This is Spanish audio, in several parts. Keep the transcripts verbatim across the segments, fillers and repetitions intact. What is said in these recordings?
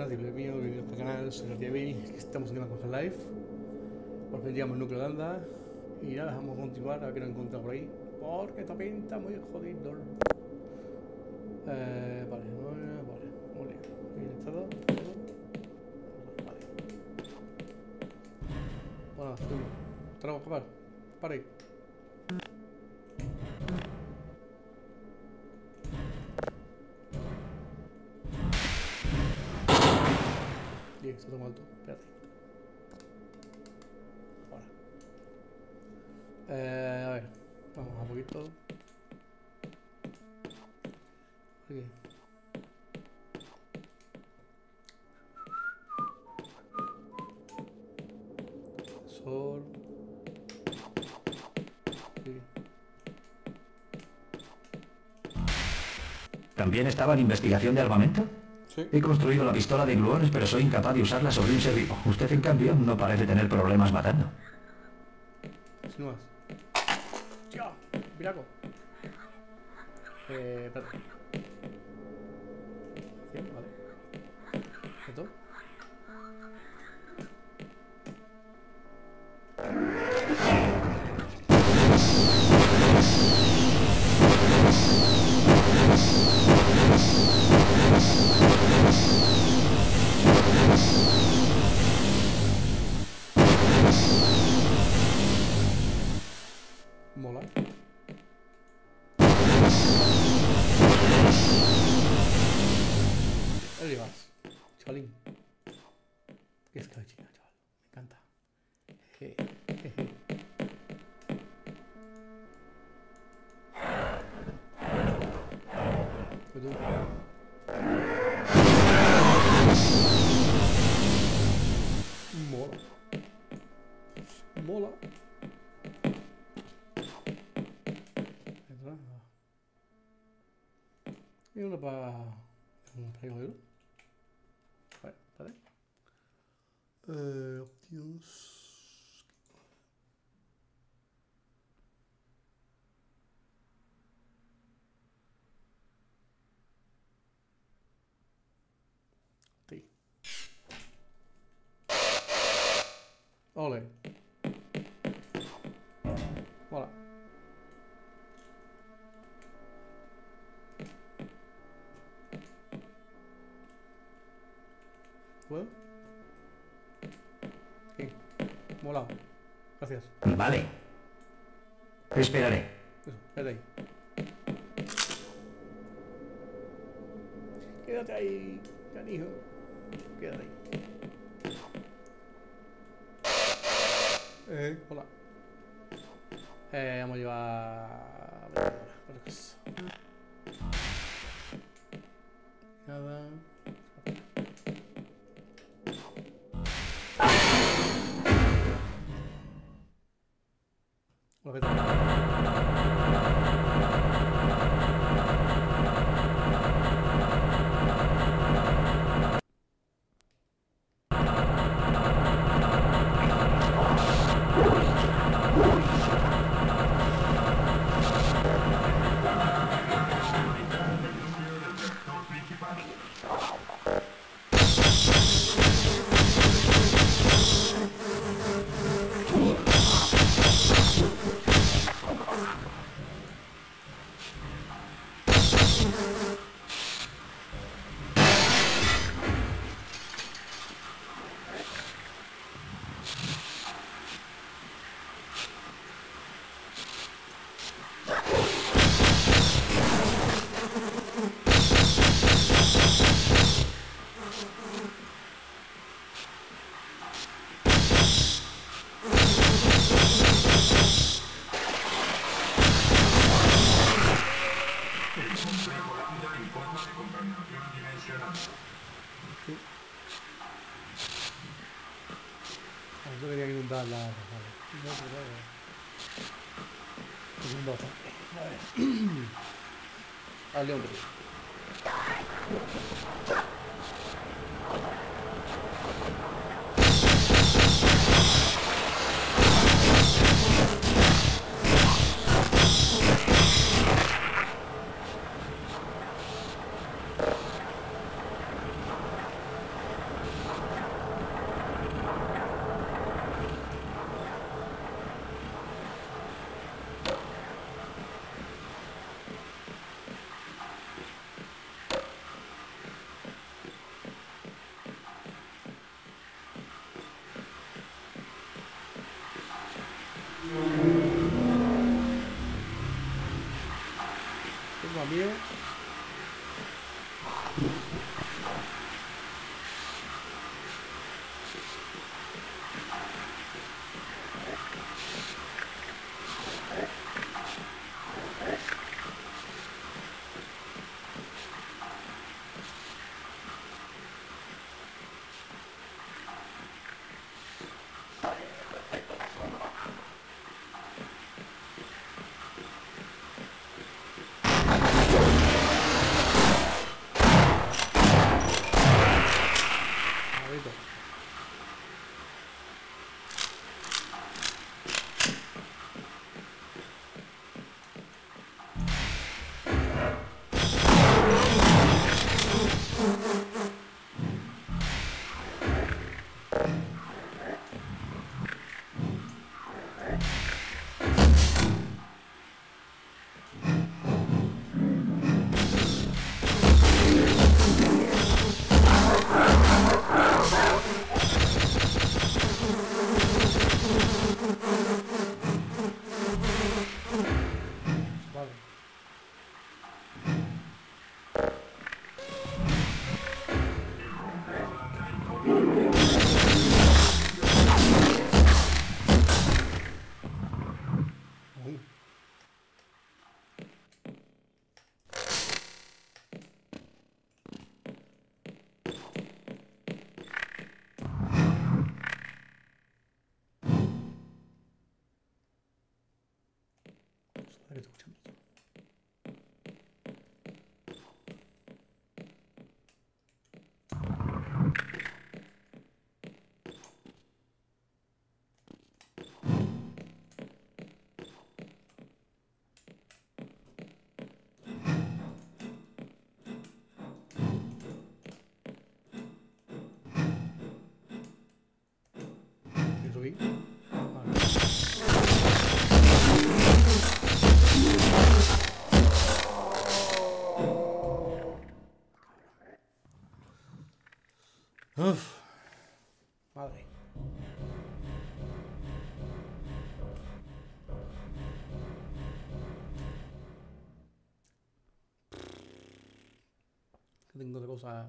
buenas, bienvenidos bienvenidos al canal, soy Artiavi, estamos en Demon Life, porque vendíamos el núcleo de anda y nada, vamos a continuar a ver qué nos encontramos por ahí, porque esta pinta muy jodido. Eh, vale, vale, vale, muy bien, bien todo, todo. Vale. Bueno, turno, tenemos que parar, para ahí. Bien, se toma alto, espérate. Ahora. Eh, a ver, vamos a poquito. Aquí. Sol. Aquí. ¿También estaba en investigación de armamento? Sí. He construido la pistola de gluones, pero soy incapaz de usarla sobre un ser vivo. Usted, en cambio, no parece tener problemas matando. Sin más. ¡Tío! ¡Viraco! Eh, espérate. Bien, vale. ¿Esto? Mola. Ahí vas, chavalín. Qué escabechina, chaval. Me encanta. Jeje, jeje. Pues tú. Mola. Mola. Entra. Y uno para un playero. Vale, vale. Eh, options. Sí. Ole. Hola. ¿Puedo? Sí. Molado. Gracias. Vale. Esperaré. Eso, quédate ahí. Quédate ahí, canijo. Quédate ahí. Eh, hola. Eh, vamos a llevar... por casa. Nada. Una vez. Sí. Ah, yo quería inundar la... Vale. No, pero vale. Es un botón. A ver. Dale, hombre. Tengo a miedo. Uf, madre. ¿Qué tengo de cosas?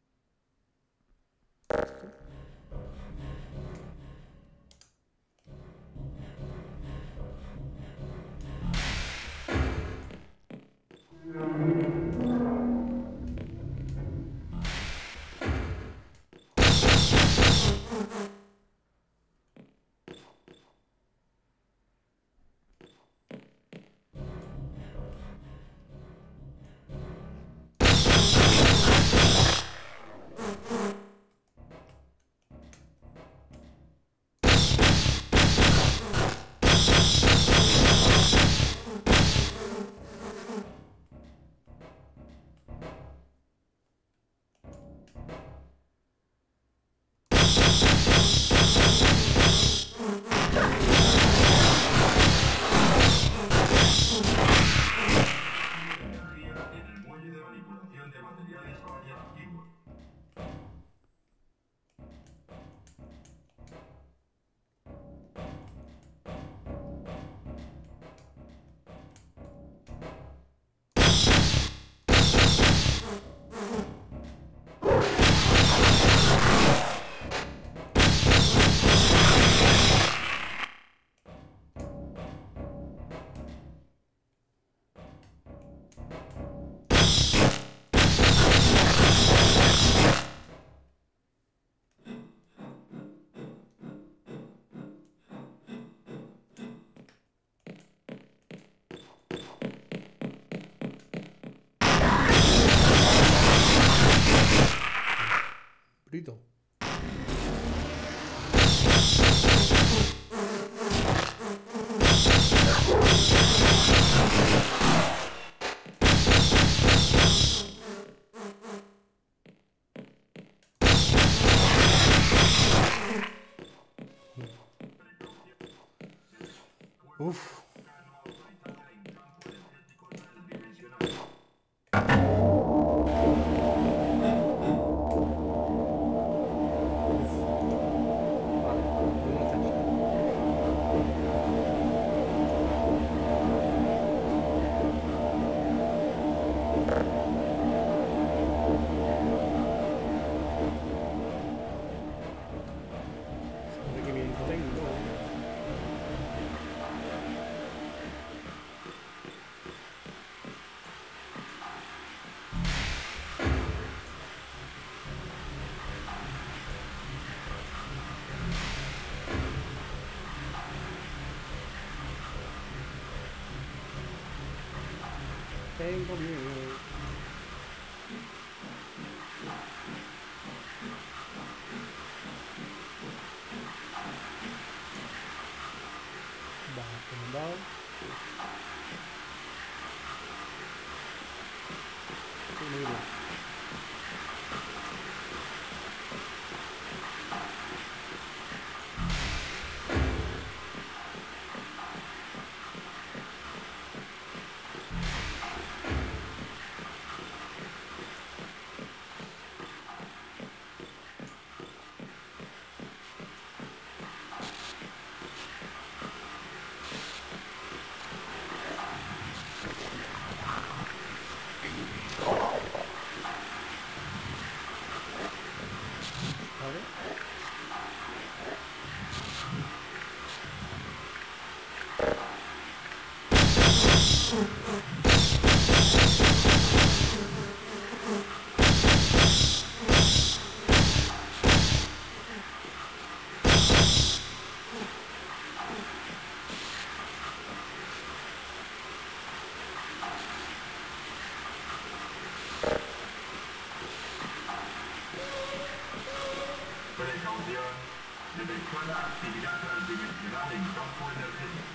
Brito. Uf. tengo miedo. Baja comandado. Sí, muy bien. Vale. Precaución. Detectada actividad transdimensional en campo energético.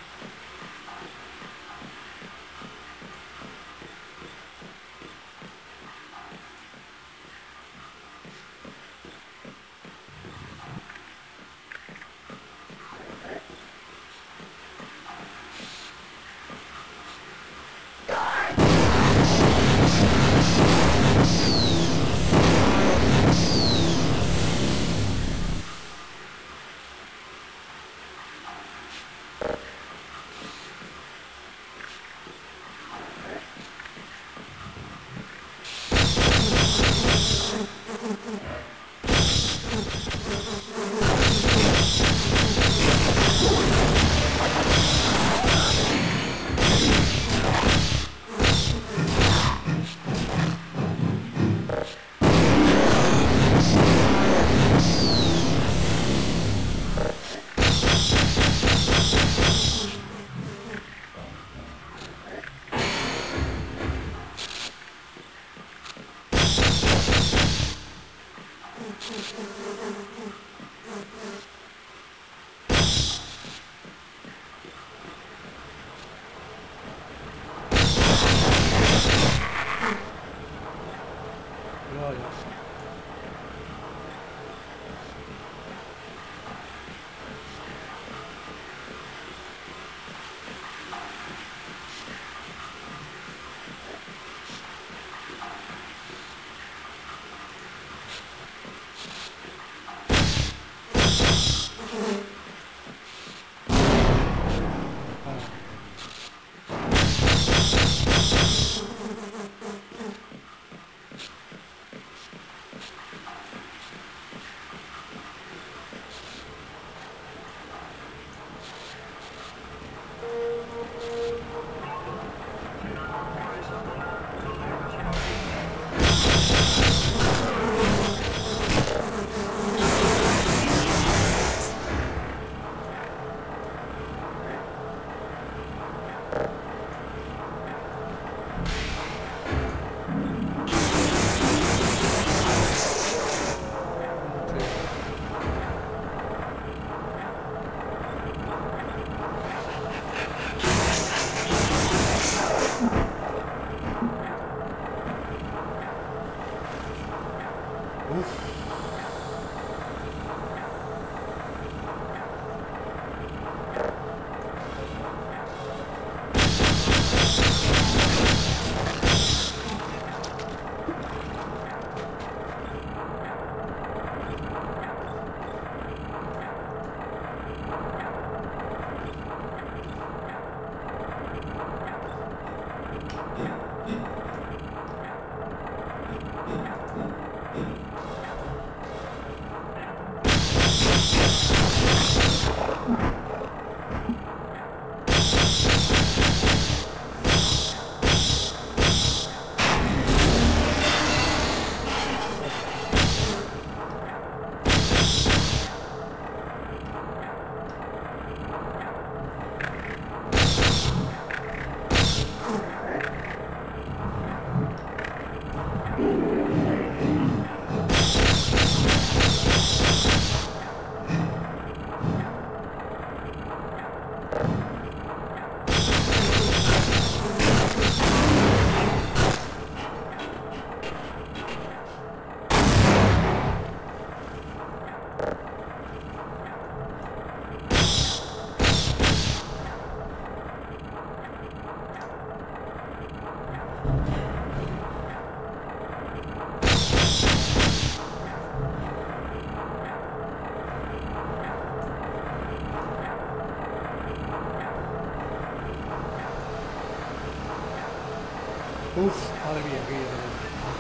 Uf, madre mía, qué bien.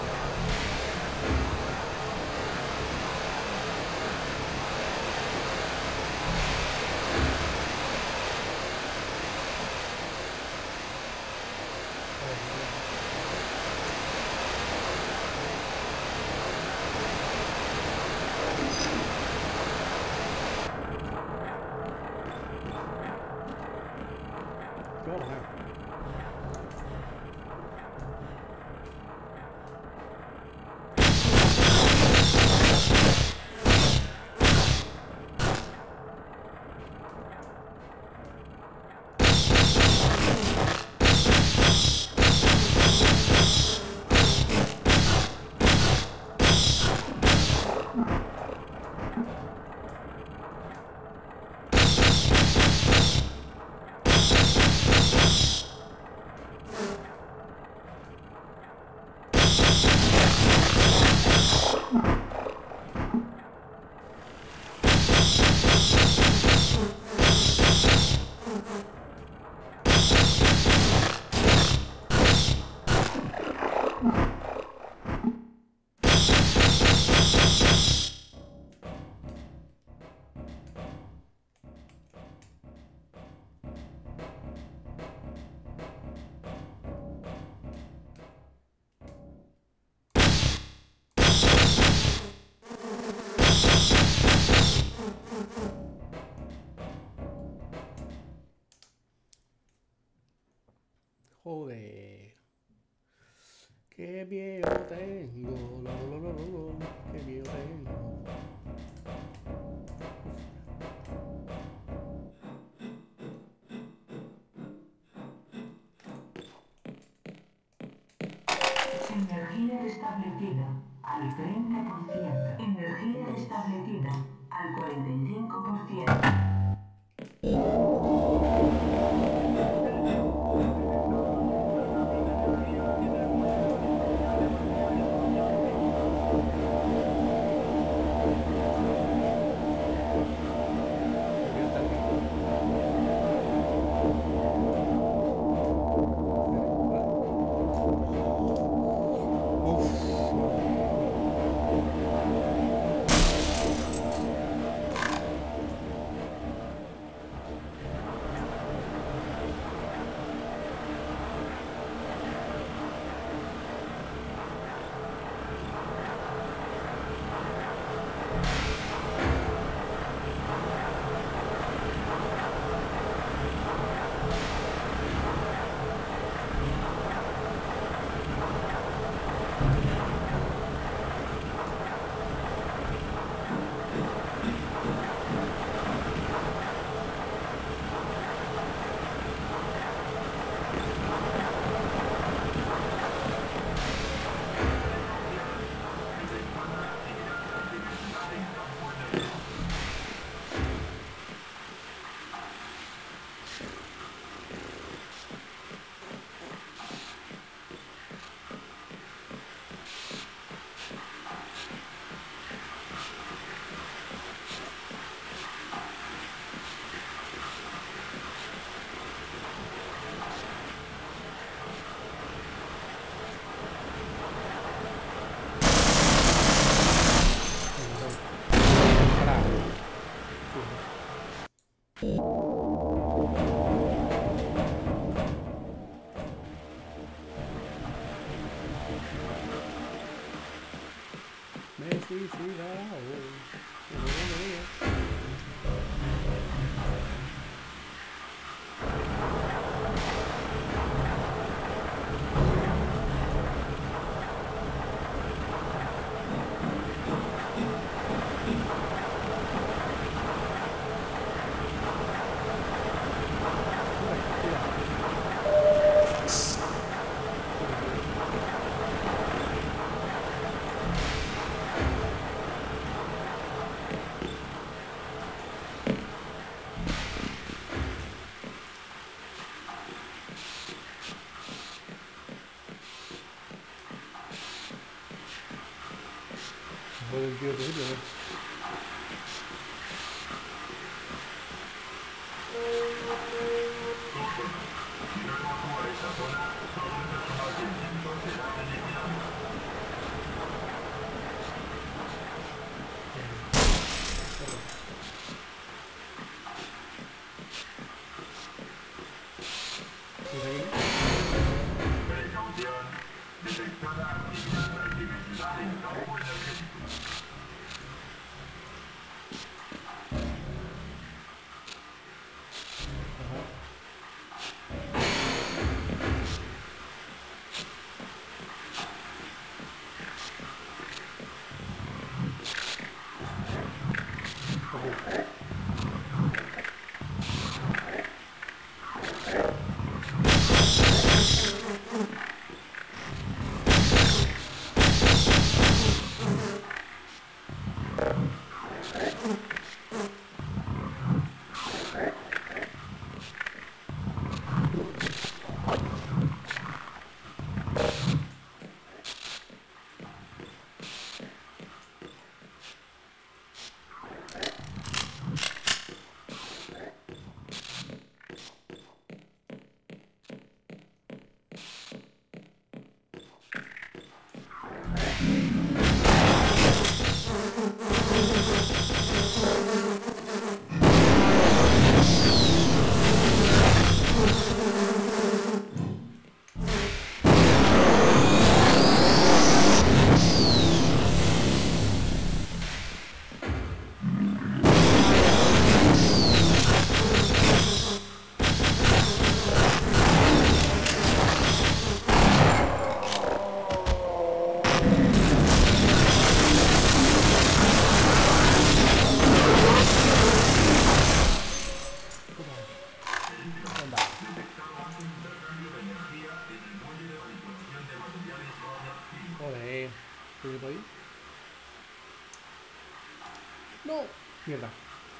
¿Qué vamos a ver? Joder. Qué viejo tengo. Lo, lo, lo, lo, lo. Qué viejo tengo. Energía establecida al treinta por ciento. Energía establecida al cuarenta y cinco por ciento. Me he suicidado. Por el tío principio, ¿no? No, mierda.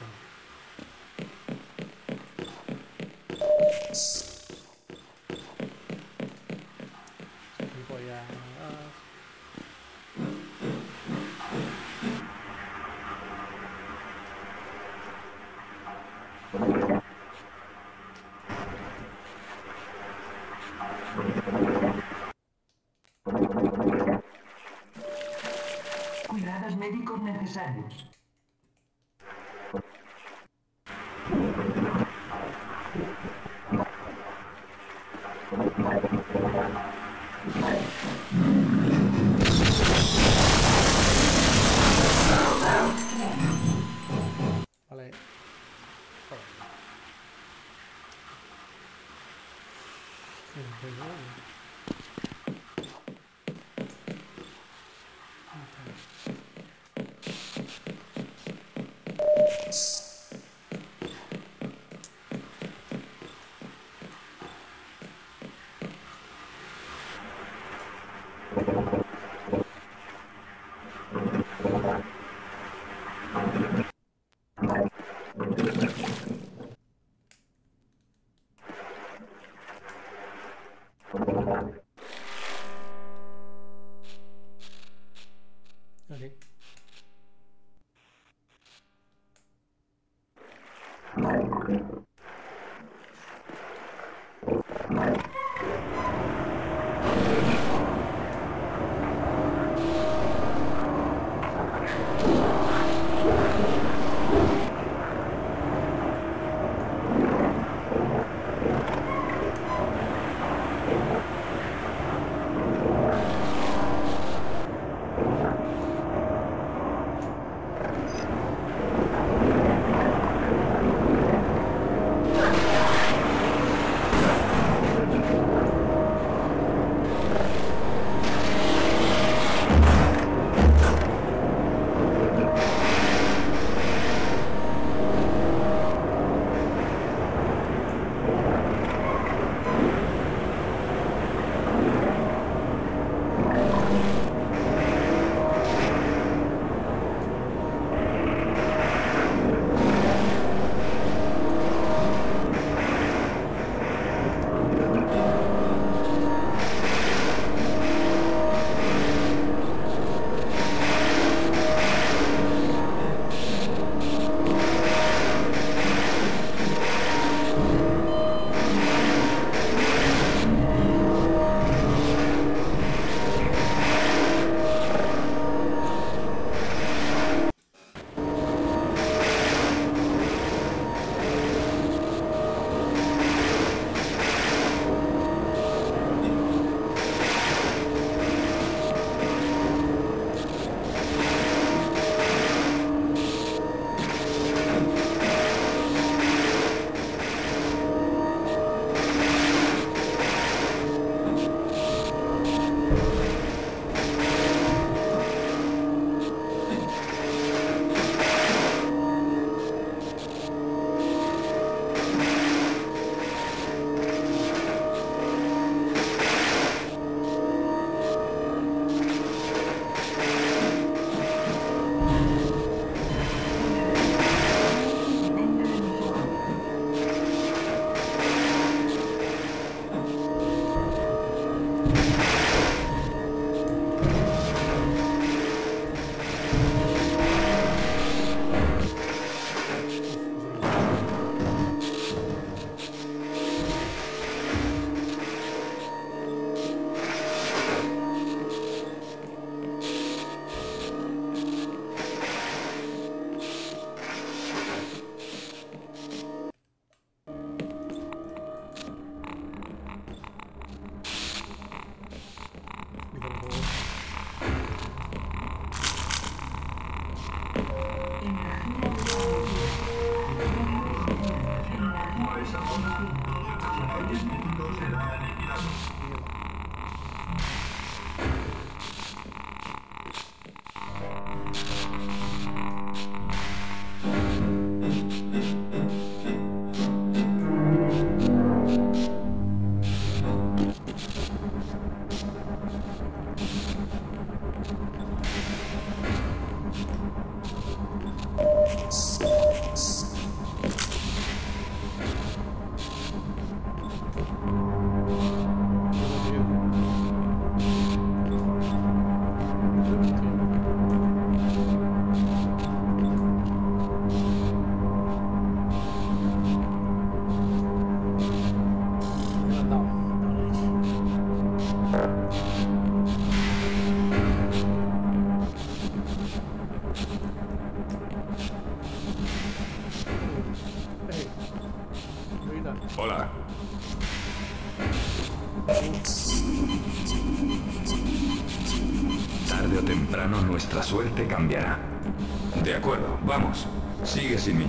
Cuidados médicos necesarios. Vale. Okay. Hola. Tarde o temprano nuestra suerte cambiará. De acuerdo, vamos. Sigue sin mí.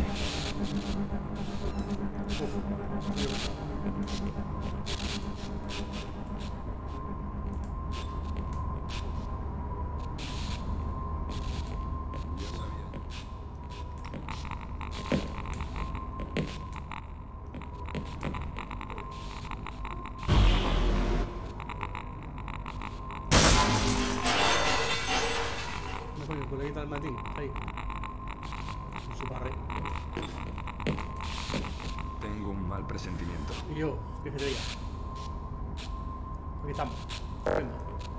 Coleguita del Martín, ahí. Con su barre. Tengo un mal presentimiento. Y yo, ¿qué se te diga? Aquí estamos. Venga.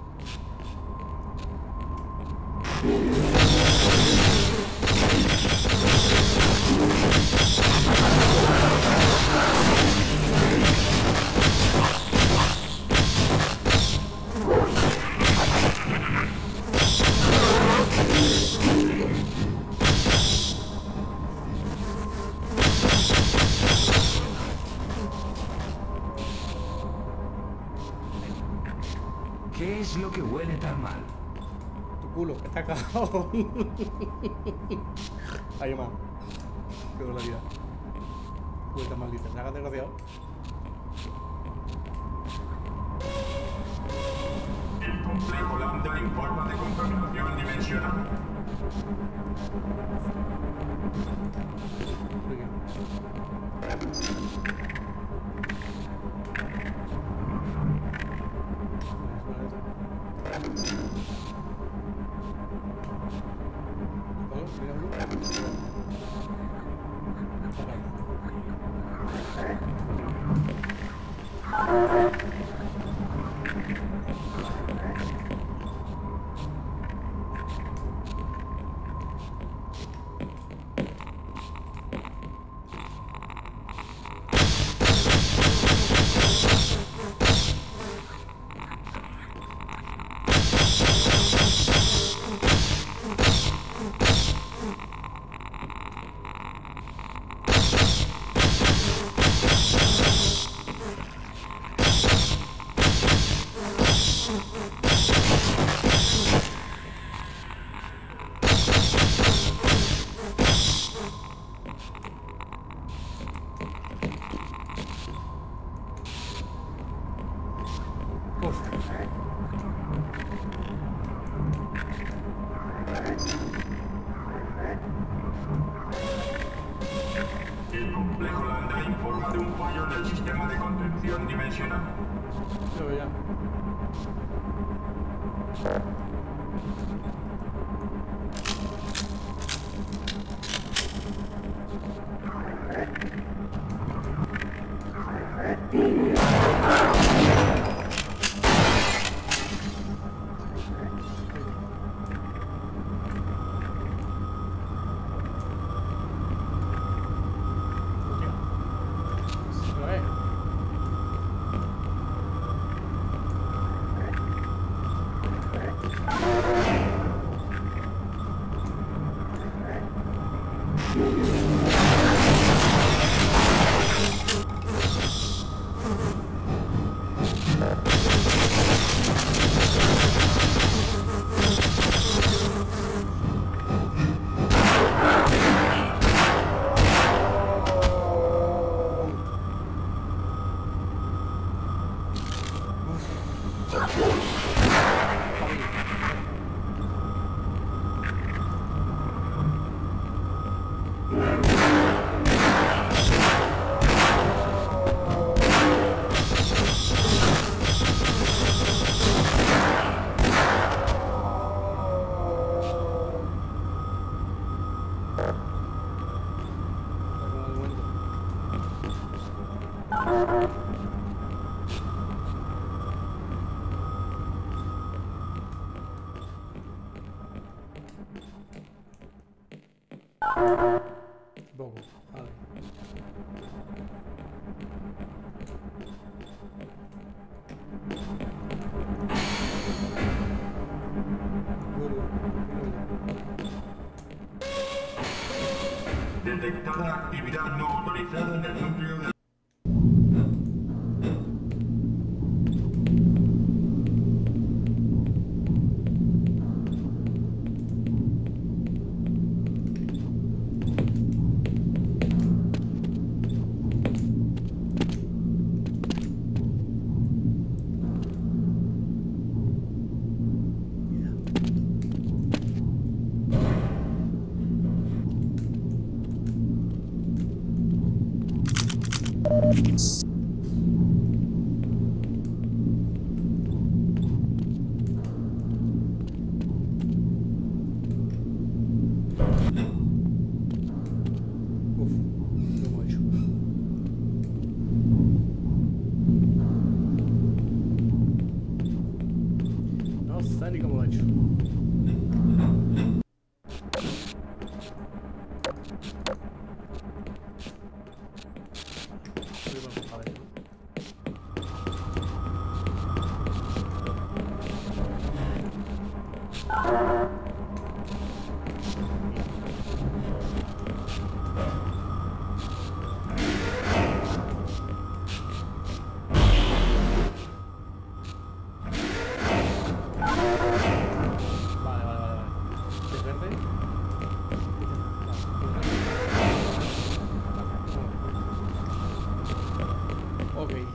¿Qué es lo que huele tan mal? Tu culo, que está cagado. Ahí más. Qué barbaridad. Vuelta maldita. Hágate desgraciado. El complejo Lambda informa de contaminación dimensional. El complejo Lambda informa de un fallo en el sistema de contención dimensional. Yo veo ya. Poco, vale. Detectada actividad no autorizada en el núcleo de... Uf, lo hemos hecho. No sé ni cómo lo he hecho. Voy a bajar esto. Vale, vale, vale, vale. ¿Es verde? Ok. Eh,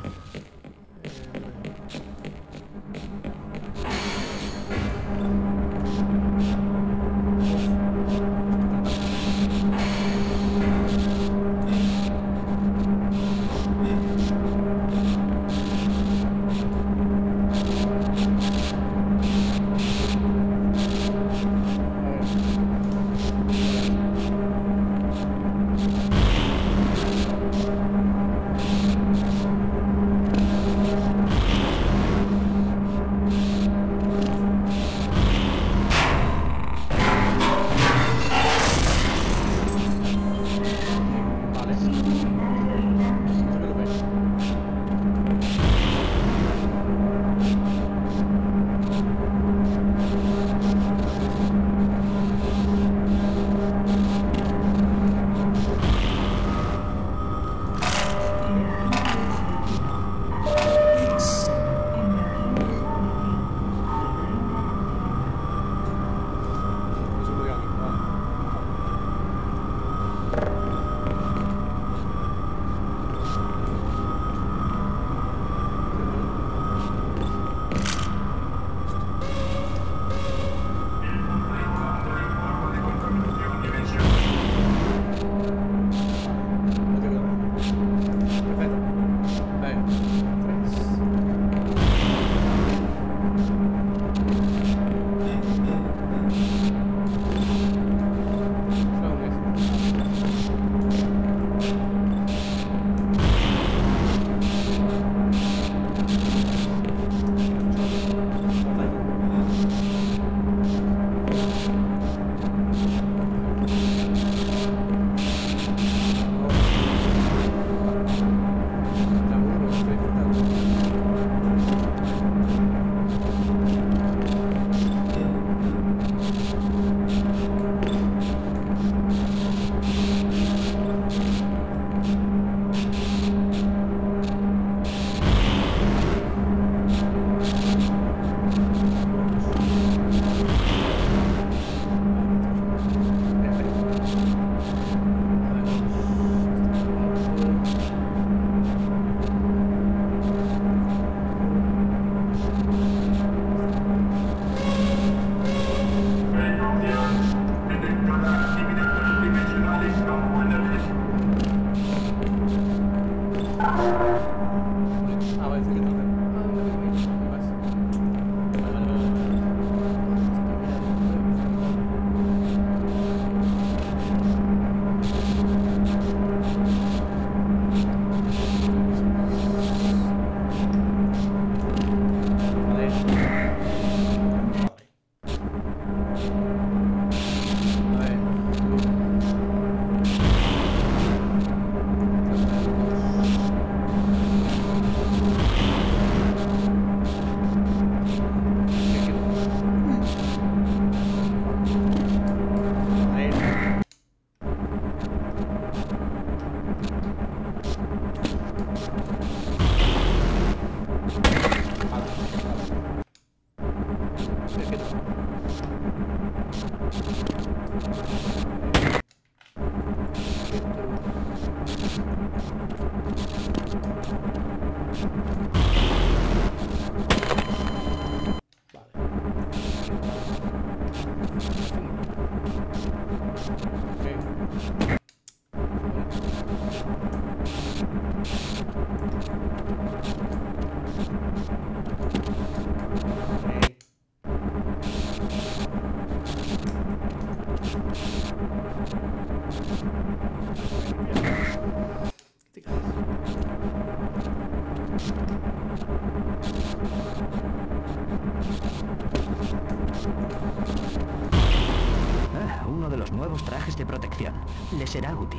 protección. Le será útil.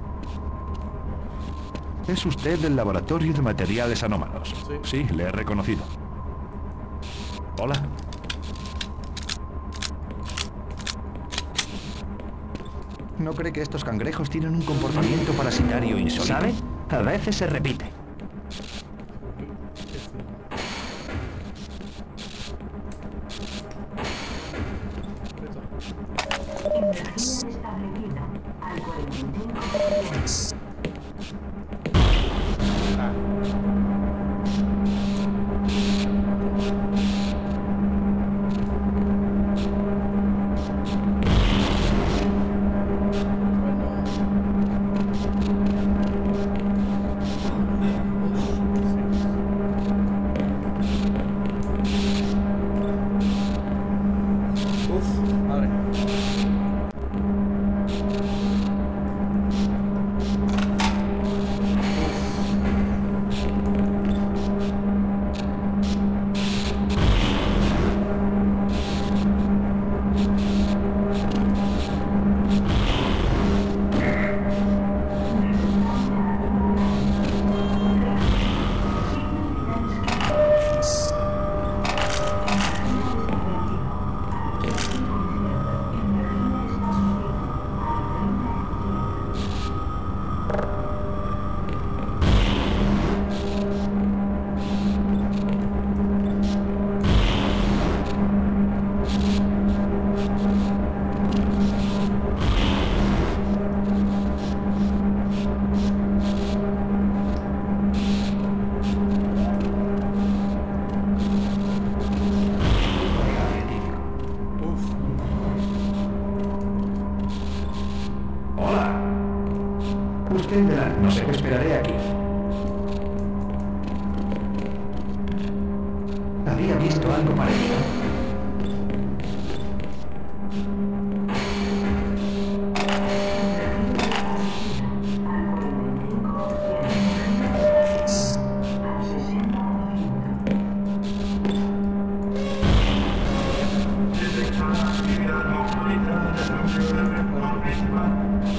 Es usted del Laboratorio de Materiales Anómalos. Sí. Sí, le he reconocido. Hola. ¿No cree que estos cangrejos tienen un comportamiento parasitario insólito? ¿Sabe? A veces se repite. Energía establecida al cuarenta y cinco por ciento. Usted verá, no sé qué esperaré aquí. ¿Había visto algo parecido? Detectada actividad no autorizada del núcleo del reactor principal.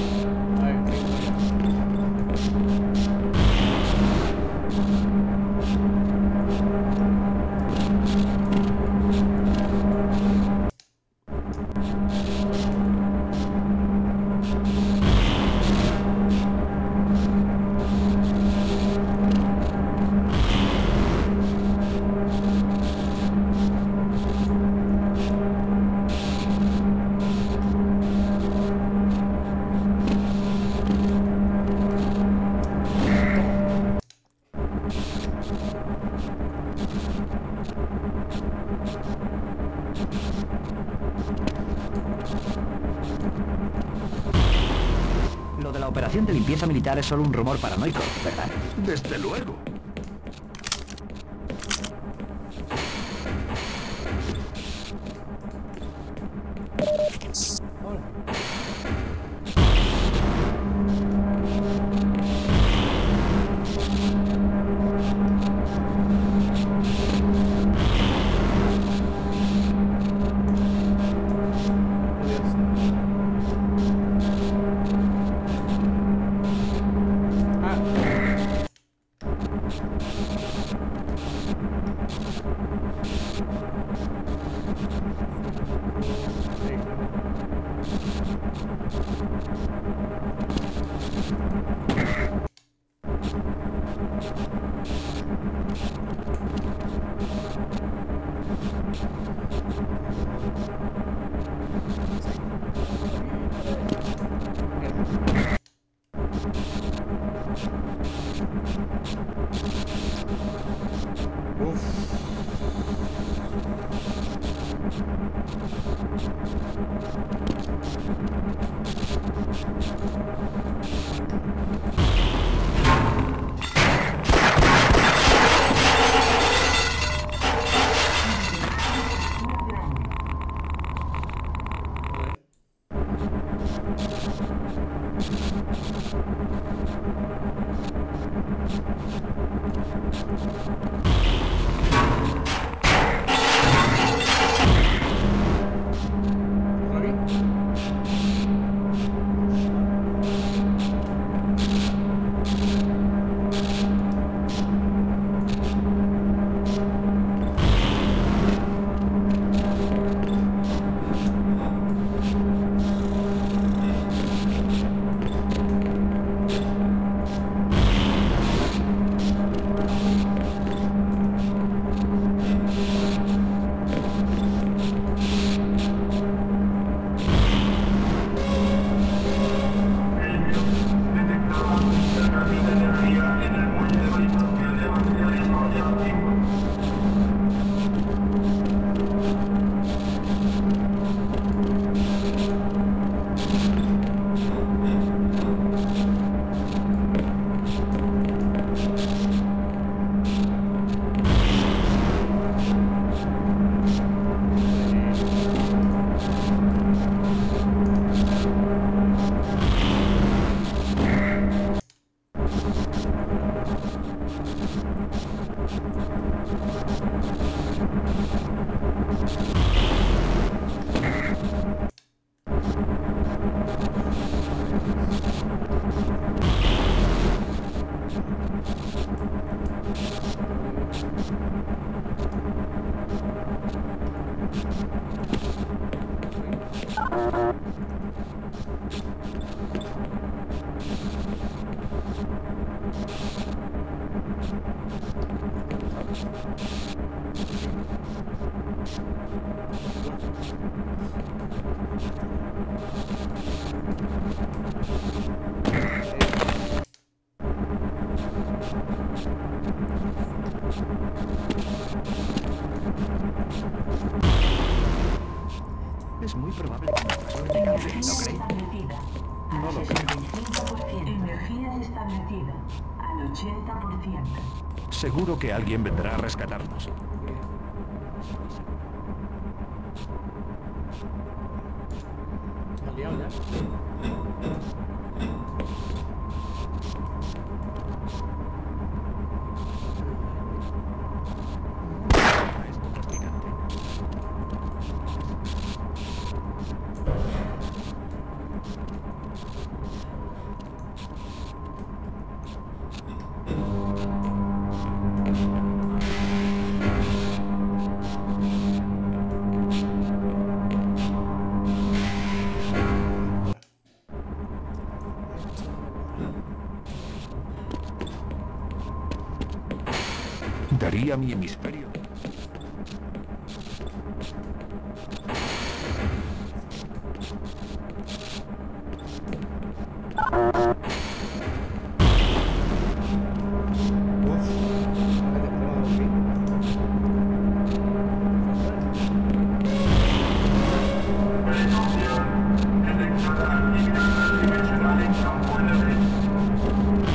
Lo de la operación de limpieza militar es solo un rumor paranoico, ¿verdad? Desde luego. Es muy probable que nuestra suerte cambie, ¿no cree? Establecida. No lo Al creo. sesenta y cinco por ciento. Energía establecida. Al ochenta por ciento. Seguro que alguien vendrá a rescatarnos. Está liado ya. Daría mi hemisferio. Uf. Vale, problema de dormir. Precaución. Detectada actividad dimensional en campo eléctrico.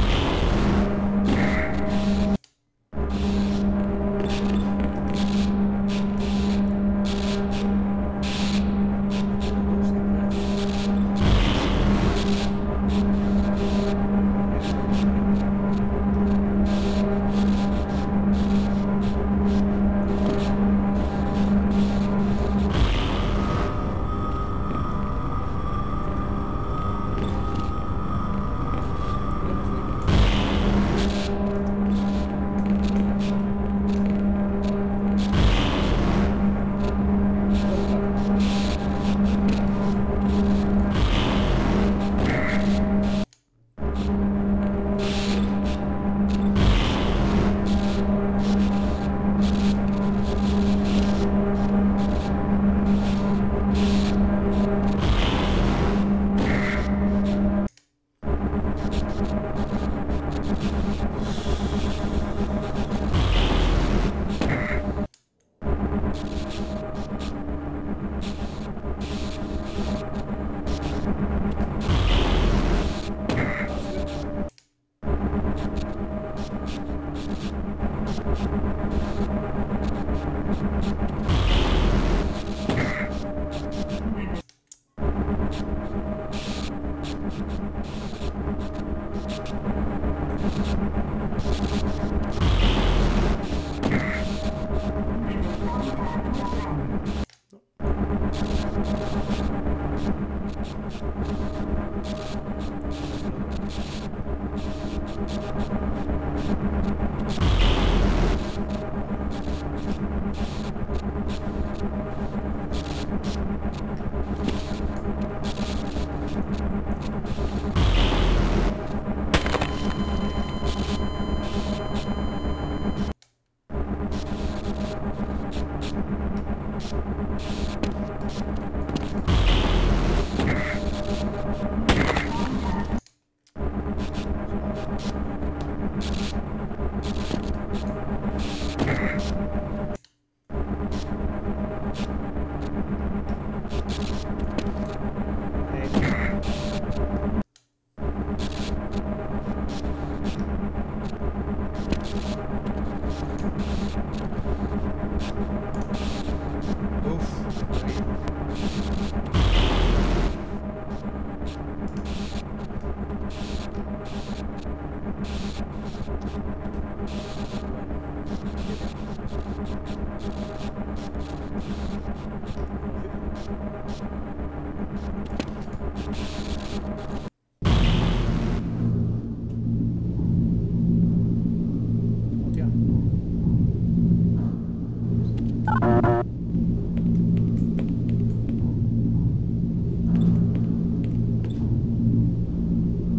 Hostia.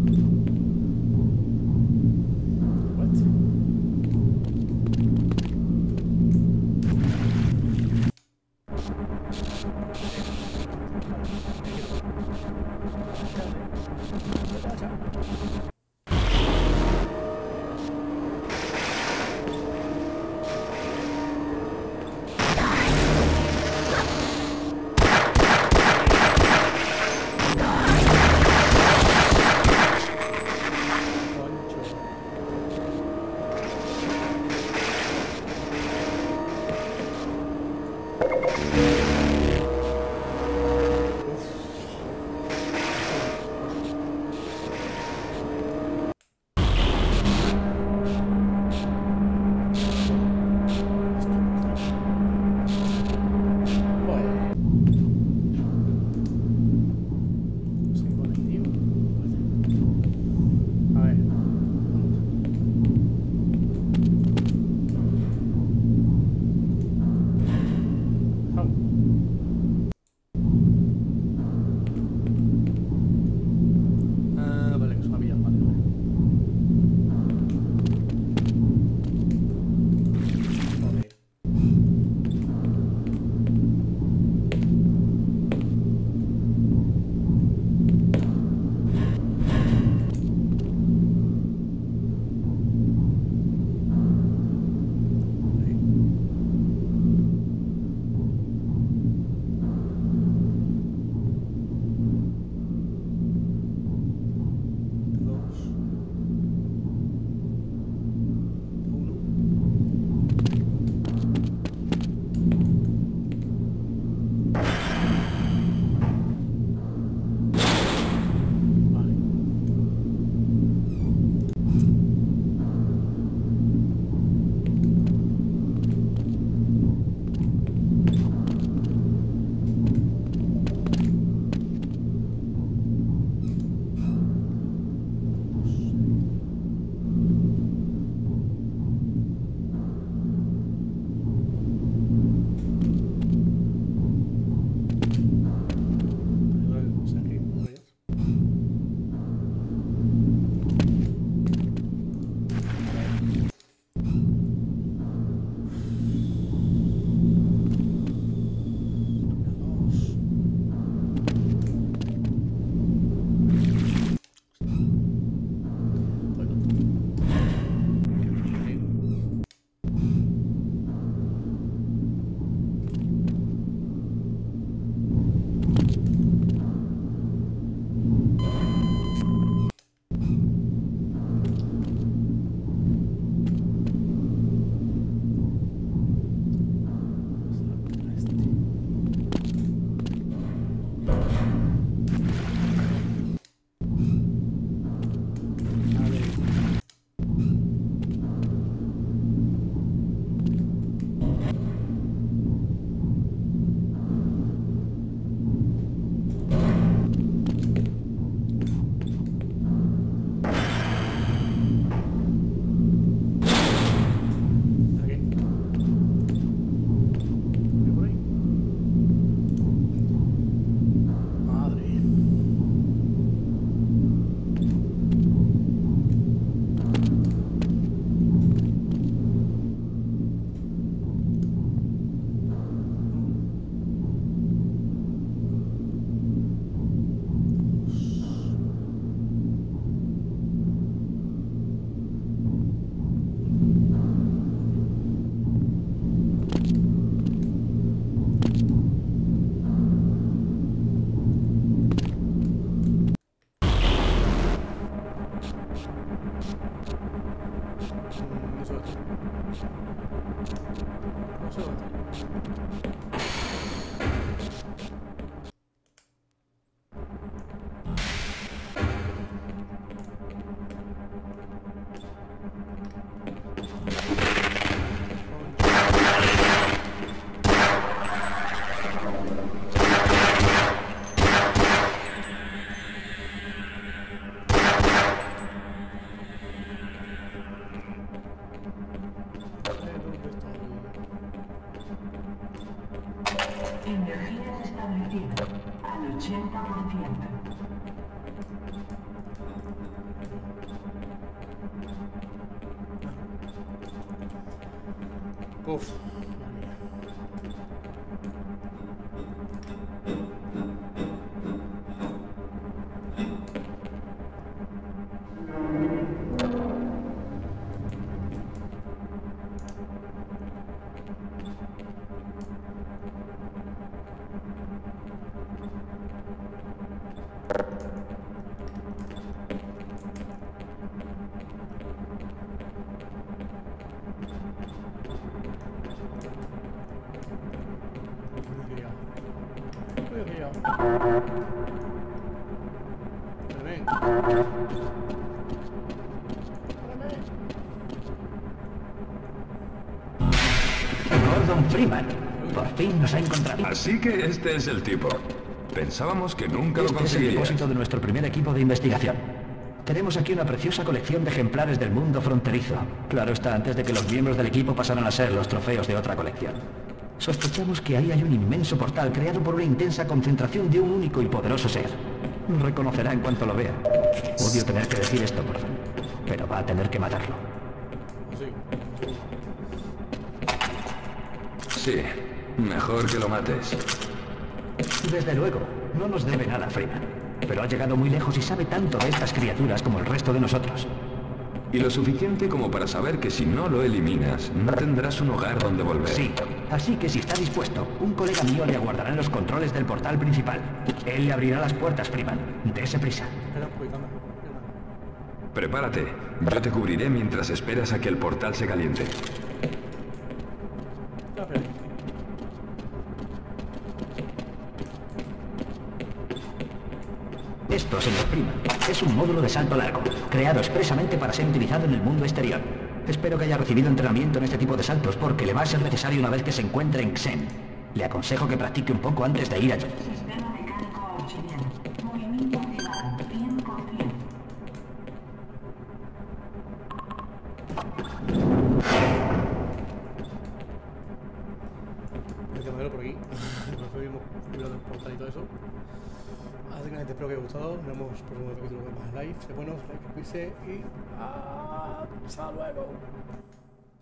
What? No sé dónde. Energía restablecida al ochenta por ciento. Uf. Gordon Freeman. Por fin nos ha encontrado. Así que este es el tipo. Pensábamos que nunca lo Este es el conseguirías. depósito de nuestro primer equipo de investigación. Tenemos aquí una preciosa colección de ejemplares del mundo fronterizo. Claro está, antes de que los miembros del equipo pasaran a ser los trofeos de otra colección. Sospechamos que ahí hay un inmenso portal creado por una intensa concentración de un único y poderoso ser. Reconocerá en cuanto lo vea. Odio tener que decir esto, por favor, pero va a tener que matarlo. Sí. Sí, mejor que lo mates. Desde luego, no nos debe nada, Freeman. Pero ha llegado muy lejos y sabe tanto de estas criaturas como el resto de nosotros. Y lo suficiente como para saber que si no lo eliminas, no tendrás un hogar donde volver. Sí, así que si está dispuesto, un colega mío le aguardará en los controles del portal principal. Él le abrirá las puertas, Freeman. Dese prisa. Espera un poquito, anda. Espera. Prepárate. Yo te cubriré mientras esperas a que el portal se caliente. Ya, espera. Esto, señor Freeman, es un módulo de salto largo, creado expresamente para ser utilizado en el mundo exterior. Espero que haya recibido entrenamiento en este tipo de saltos porque le va a ser necesario una vez que se encuentre en Xen. Le aconsejo que practique un poco antes de ir allí. Sistema mecánico auxiliar. Movimiento activado cien por ciento. Hay que moverlo por aquí. Nos fuimos librando el portal y todo eso. Así que nada, espero que os haya gustado. Nos vemos por un capítulo más live. Se ponen like, suscribirse y hasta luego.